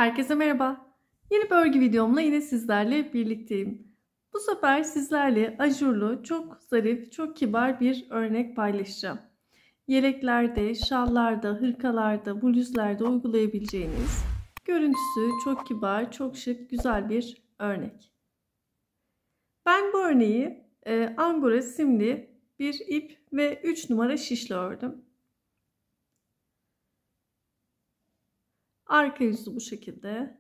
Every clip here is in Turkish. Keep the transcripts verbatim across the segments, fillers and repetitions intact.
Herkese merhaba. Yeni bir örgü videomla yine sizlerle birlikteyim. Bu sefer sizlerle ajurlu, çok zarif, çok kibar bir örnek paylaşacağım. Yeleklerde, şallarda, hırkalarda, bluzlarda uygulayabileceğiniz, görüntüsü çok kibar, çok şık, güzel bir örnek. Ben bu örneği e, angora simli bir ip ve üç numara şişle ördüm. Arka yüzü bu şekilde.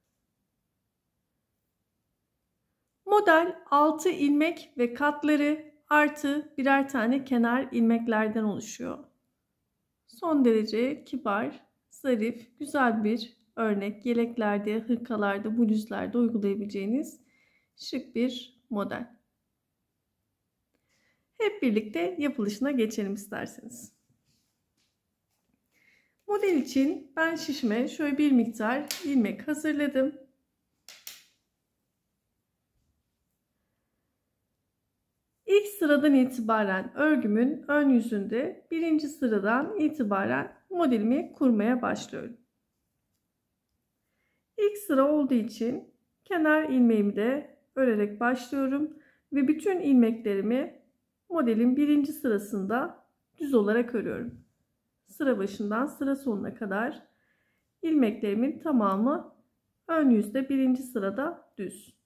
Model altı ilmek ve katları artı birer tane kenar ilmeklerden oluşuyor. Son derece kibar, zarif, güzel bir örnek. Yeleklerde, hırkalarda, bluzlarda uygulayabileceğiniz şık bir model. Hep birlikte yapılışına geçelim isterseniz. Model için ben şişime şöyle bir miktar ilmek hazırladım. İlk sıradan itibaren örgümün ön yüzünde birinci sıradan itibaren modelimi kurmaya başlıyorum. İlk sıra olduğu için kenar ilmeğimi de örerek başlıyorum ve bütün ilmeklerimi modelin birinci sırasında düz olarak örüyorum. Sıra başından sıra sonuna kadar ilmeklerimin tamamı ön yüzde birinci sırada düz.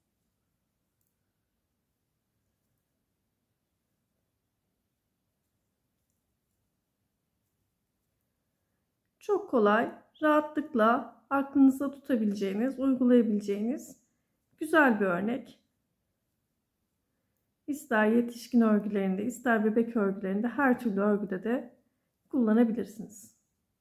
Çok kolay, rahatlıkla aklınızda tutabileceğiniz, uygulayabileceğiniz güzel bir örnek. İster yetişkin örgülerinde, ister bebek örgülerinde, her türlü örgüde de kullanabilirsiniz.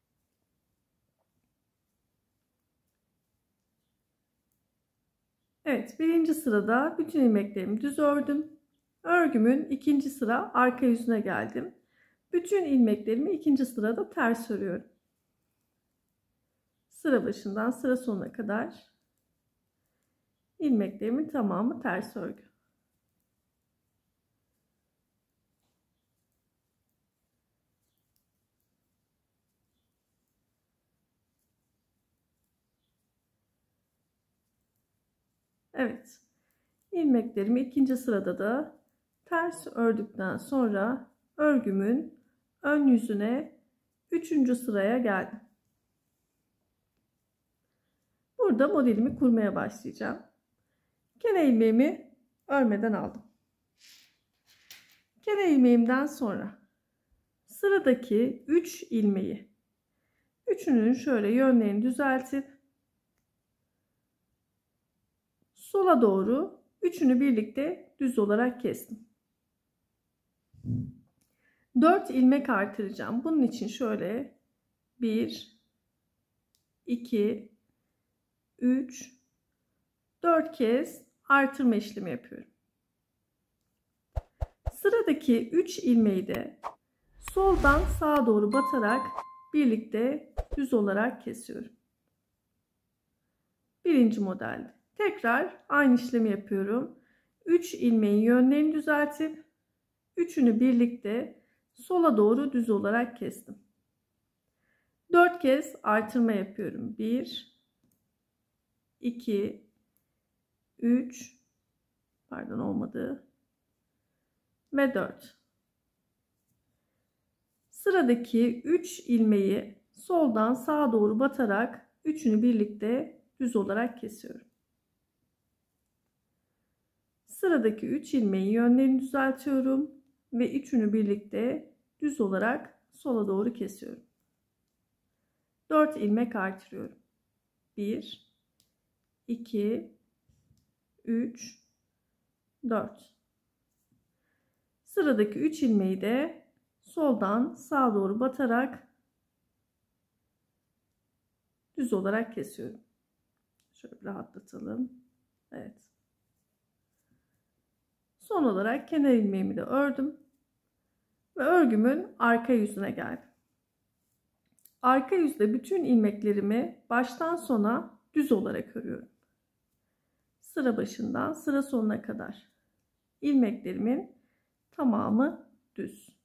Evet, birinci sırada bütün ilmeklerimi düz ördüm. Örgümün ikinci sıra arka yüzüne geldim. Bütün ilmeklerimi ikinci sırada ters örüyorum. Sıra başından sıra sonuna kadar ilmeklerimin tamamı ters örgü. Evet. İlmeklerimi ikinci sırada da ters ördükten sonra örgümün ön yüzüne üçüncü sıraya geldim. Burada modelimi kurmaya başlayacağım. Kenar ilmeğimi örmeden aldım. Kenar ilmeğimden sonra sıradaki üç ilmeği, üçünün şöyle yönlerini düzeltip sola doğru üçünü birlikte düz olarak kestim. dört ilmek artıracağım. Bunun için şöyle bir, iki, üç, dört kez artırma işlemi yapıyorum. Sıradaki üç ilmeği de soldan sağa doğru batarak birlikte düz olarak kesiyorum. Birinci modelde. Tekrar aynı işlemi yapıyorum. üç ilmeğin yönlerini düzeltip üçünü birlikte sola doğru düz olarak kestim. dört kez artırma yapıyorum. bir, iki, üç, pardon olmadı ve dört. Sıradaki üç ilmeği soldan sağa doğru batarak üçünü birlikte düz olarak kesiyorum. Sıradaki üç ilmeğin yönlerini düzeltiyorum ve üçünü birlikte düz olarak sola doğru kesiyorum. dört ilmek artırıyorum. bir, iki, üç, dört. Sıradaki üç ilmeği de soldan sağa doğru batarak düz olarak kesiyorum. Şöyle rahatlatalım. Evet. Son olarak kenar ilmeğimi de ördüm ve örgümün arka yüzüne geldim. Arka yüzde bütün ilmeklerimi baştan sona düz olarak örüyorum. Sıra başından sıra sonuna kadar ilmeklerimin tamamı düz.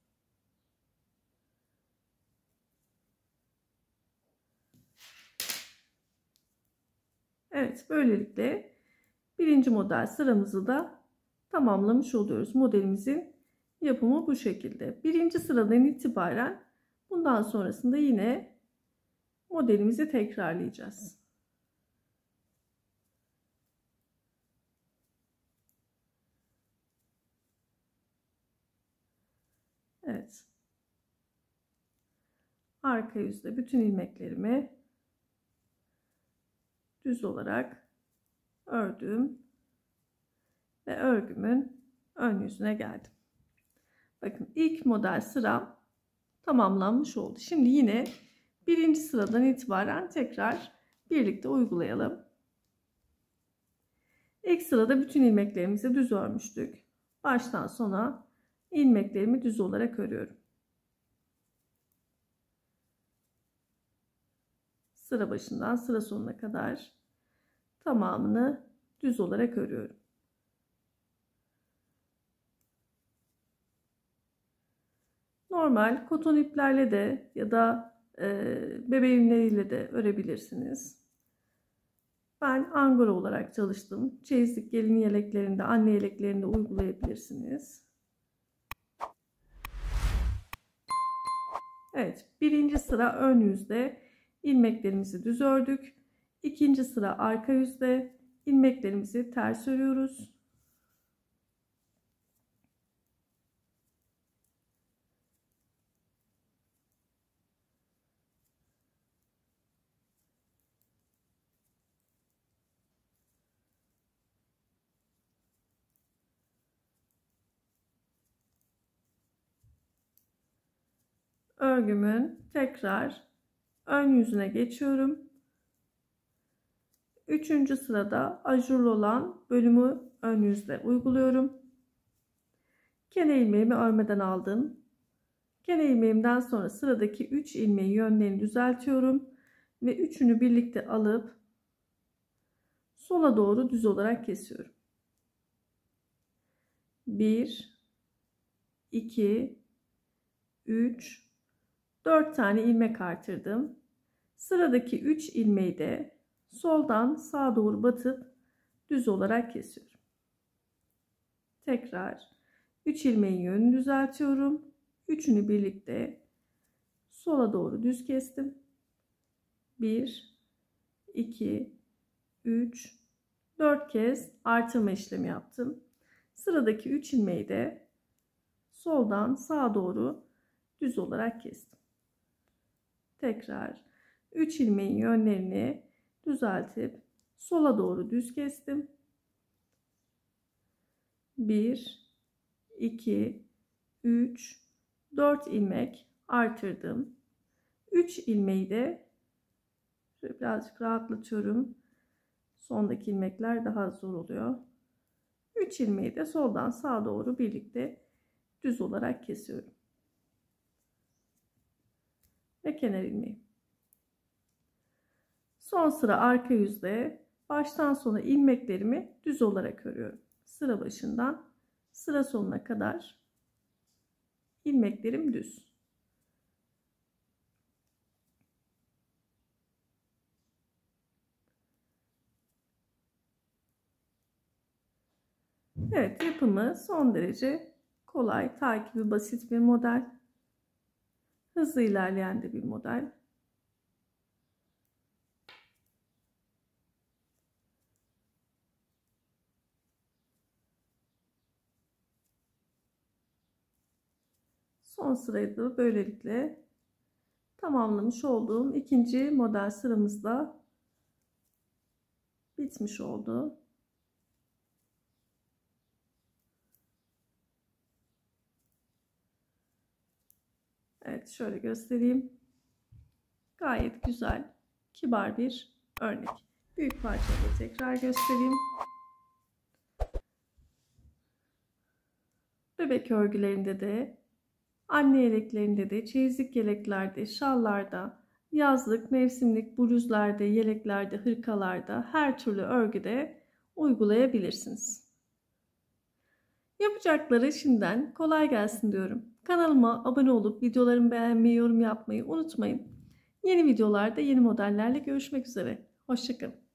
Evet, böylelikle birinci model sıramızı da tamamlamış oluyoruz. Modelimizin yapımı bu şekilde. Birinci sıradan itibaren bundan sonrasında yine modelimizi tekrarlayacağız. Evet. Arka yüzde bütün ilmeklerimi düz olarak ördüm ve örgümün ön yüzüne geldim. Bakın ilk model sıram tamamlanmış oldu. Şimdi yine birinci sıradan itibaren tekrar birlikte uygulayalım. İlk sırada bütün ilmeklerimizi düz örmüştük. Baştan sona ilmeklerimi düz olarak örüyorum. Sıra başından sıra sonuna kadar tamamını düz olarak örüyorum. Normal koton iplerle de ya da e, bebe yünleriyle de örebilirsiniz. Ben angora olarak çalıştım. Çeyizlik gelin yeleklerinde, anne yeleklerinde uygulayabilirsiniz. Evet, birinci sıra ön yüzde ilmeklerimizi düz ördük. İkinci sıra arka yüzde ilmeklerimizi ters örüyoruz. Örgümün tekrar ön yüzüne geçiyorum. Üçüncü sırada ajurlu olan bölümü ön yüzde uyguluyorum. Kenar ilmeğimi örmeden aldım. Kenar ilmeğimden sonra sıradaki üç ilmeği yönlerini düzeltiyorum ve üçünü birlikte alıp sola doğru düz olarak kesiyorum. bir iki üç dört tane ilmek artırdım. Sıradaki üç ilmeği de soldan sağa doğru batıp düz olarak kesiyorum. Tekrar üç ilmeğin yönünü düzeltiyorum. Üçünü birlikte sola doğru düz kestim. bir iki üç dört kez artırma işlemi yaptım. Sıradaki üç ilmeği de soldan sağa doğru düz olarak kestim. Tekrar üç ilmeğin yönlerini düzeltip sola doğru düz kestim. bir iki üç dört ilmek artırdım. üç ilmeği de şöyle birazcık rahatlatıyorum. Sondaki ilmekler daha zor oluyor. üç ilmeği de soldan sağa doğru birlikte düz olarak kesiyorum. Ve kenar ilmeği. Son sıra arka yüzde baştan sona ilmeklerimi düz olarak örüyorum. Sıra başından sıra sonuna kadar ilmeklerim düz. Evet, yapımı son derece kolay, takibi basit bir model. Hızlı ilerleyen de bir model. Son sırayı da böylelikle tamamlamış olduğum ikinci model sıramızda bitmiş oldu. Evet, şöyle göstereyim. Gayet güzel, kibar bir örnek. Büyük parçayı tekrar göstereyim. Bebek örgülerinde de, anne yeleklerinde de, çeyizlik yeleklerde, şallarda, yazlık, mevsimlik bluzlarda, yeleklerde, hırkalarda, her türlü örgüde uygulayabilirsiniz. Yapacakları şimdiden kolay gelsin diyorum. Kanalıma abone olup videolarımı beğenmeyi, yorum yapmayı unutmayın. Yeni videolarda yeni modellerle görüşmek üzere. Hoşça kalın.